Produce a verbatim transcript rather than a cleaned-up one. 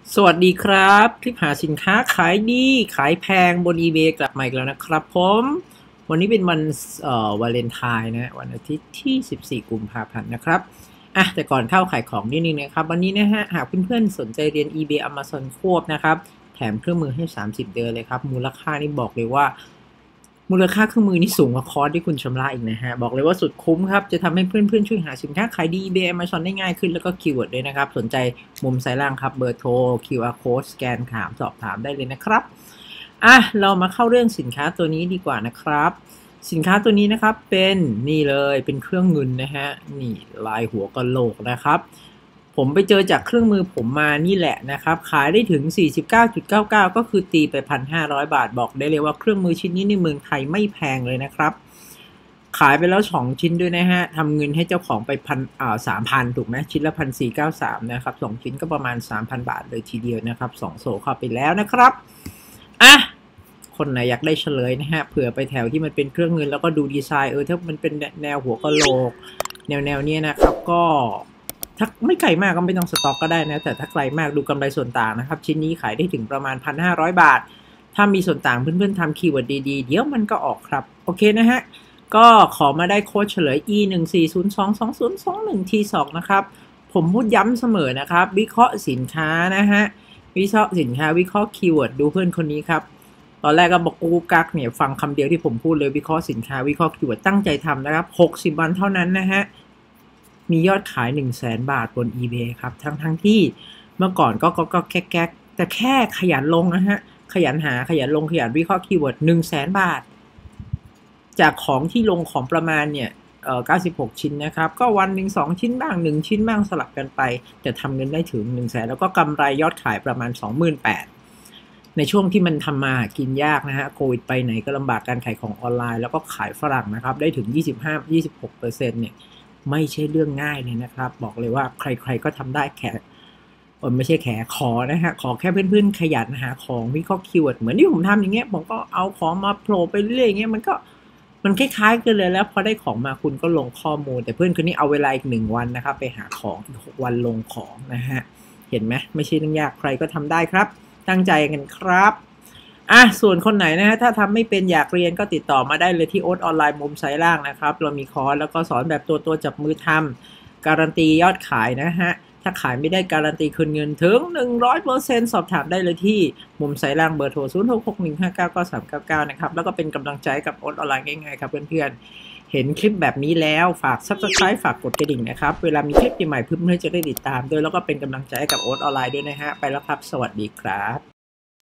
สวัสดีครับคลิปหาสินค้าขายดีขายแพงบน eBay กลับมาอีกแล้วนะครับผมวันนี้เป็นวันเอ่อวาเลนไทน์นะวันอาทิตย์ที่สิบสี่กุมภาพันธ์นะครับอ่ะแต่ก่อนเข้าขายของนิดนึงนะครับวันนี้นะฮะหากเพื่อนๆสนใจเรียน eBay Amazon ควบนะครับแถมเครื่องมือให้สามสิบเดือนเลยครับมูลค่านี่บอกเลยว่ามูลค่าเครื่องมือนี่สูงกว่าคอร์สที่คุณชำระอีกนะฮะบอกเลยว่าสุดคุ้มครับจะทำให้เพื่อนๆช่วยหาสินค้าขายดี eBay Amazon ได้ง่ายขึ้นแล้วก็คีย์เวิร์ดด้วยนะครับสนใจมุมซ้ายล่างครับเบอร์โทร คิว อาร์ Code สแกนถามสอบถามได้เลยนะครับอ่ะเรามาเข้าเรื่องสินค้าตัวนี้ดีกว่านะครับสินค้าตัวนี้นะครับเป็นนี่เลยเป็นเครื่องเงินนะฮะนี่ลายหัวกะโหลกนะครับผมไปเจอจากเครื่องมือผมมานี่แหละนะครับขายได้ถึง สี่สิบเก้าจุดเก้าเก้า ก็คือตีไป หนึ่งพันห้าร้อย บาทบอกได้เลยว่าเครื่องมือชิ้นนี้ในเมืองไทยไม่แพงเลยนะครับขายไปแล้วสองชิ้นด้วยนะฮะทำเงินให้เจ้าของไปพันอ่าสามพันถูกไหมชิ้นละพันสี่เก้าสามนะครับสองชิ้นก็ประมาณ สามพัน บาทเลยทีเดียวนะครับสองโซเข้าไปแล้วนะครับอ่ะคนไหนอยากได้เฉลยนะฮะเผื่อไปแถวที่มันเป็นเครื่องเงินแล้วก็ดูดีไซน์เออถ้ามันเป็นแนวหัวกะโหลกแนวแนวนี้นะครับก็ถ้าไม่ไกลมากก็ไม่ต้องสต็อกก็ได้นะแต่ถ้าไกลมากดูกำไรส่วนต่างนะครับชิ้นนี้ขายได้ถึงประมาณ หนึ่งพันห้าร้อย บาทถ้ามีส่วนต่างเพื่อนๆทำคีย์เวิร์ดดีๆเดี๋ยวมันก็ออกครับโอเคนะฮะก็ขอมาได้โค้ดเฉลย อี หนึ่ง สี่ ศูนย์ สอง สอง ศูนย์ สอง หนึ่ง ที สอง นะครับผมพูดย้ำเสมอนะครับวิเคราะห์สินค้านะฮะวิเคราะห์สินค้าวิเคราะห์คีย์เวิร์ดดูเพื่อนคนนี้ครับตอนแรกก็บอกกูกักเนี่ยฟังคำเดียวที่ผมพูดเลยวิเคราะห์สินค้าวิเคราะห์คีย์เวิร์ดตั้งใจทำนะครับหกสิบวันเท่านั้นนะฮะมียอดขาย หนึ่งแสน บาทบน eBay ครับทั้งทั้งที่เมื่อก่อนก็ก็ก็แก๊กๆแต่แค่ขยันลงนะฮะขยันหาขยันลงขยันวิเคราะห์คีย์เวิร์ด หนึ่งแสน บาทจากของที่ลงของประมาณเนี่ยเอ่อเก้าสิบหกชิ้นนะครับก็วันหนึ่งสองชิ้นบ้างหนึ่งชิ้นบ้างสลับกันไปแต่ทำเงินได้ถึง หนึ่งแสน แล้วก็กำไรยอดขายประมาณ สองหมื่นแปดพันในช่วงที่มันทำมากินยากนะฮะโควิดไปไหนก็ลำบากการขายของออนไลน์แล้วก็ขายฝรั่งนะครับได้ถึง ยี่สิบห้า ยี่สิบหกเปอร์เซ็นต์ เนี่ยไม่ใช่เรื่องง่ายเลยนะครับบอกเลยว่าใครๆก็ทำได้แค่เออไม่ใช่แค่ขอนะฮะขอแค่เพื่อนๆขยันหาของวิเคราะห์คีย์เวิร์ดเหมือนที่ผมทำอย่างเงี้ยผมก็เอาของมาโผล่ไปเรื่อยอย่างเงี้ยมันก็มันคล้ายๆกันเลยแล้วพอได้ของมาคุณก็ลงข้อมูลแต่เพื่อนคนนี้เอาเวลาอีกหนึ่งวันนะครับไปหาของอีกหกวันลงของนะฮะเห็นไหมไม่ใช่เรื่องยากใครก็ทำได้ครับตั้งใจกันครับอ่ะส่วนคนไหนนะฮะถ้าทำไม่เป็นอยากเรียนก็ติดต่อมาได้เลยที่โอ๊ตออนไลน์มุมซ้ายล่างนะครับเรามีคอร์สแล้วก็สอนแบบตัวตัวจับมือทำการันตียอดขายนะฮะถ้าขายไม่ได้การันตีคืนเงินถึง หนึ่งร้อยเปอร์เซ็นต์ สอบถามได้เลยที่มุมซ้ายล่างเบอร์โทร ศูนย์ หก หก หนึ่ง ห้า เก้า เก้า สาม เก้า เก้า นะครับแล้วก็เป็นกำลังใจกับโอ๊ตออนไลน์ง่ายๆครับเพื่อนๆเห็นคลิปแบบนี้แล้วฝาก Subscribe ฝากกดกระดิ่งนะครับเวลามีคลิปใหม่ๆเพื่อนๆจะได้ติดตามด้วยแล้วก็เป็นกำลังใจให้กับโอ๊ตออนไลน์ด้วยนะฮะไปแล้วครับสวัสดีครับ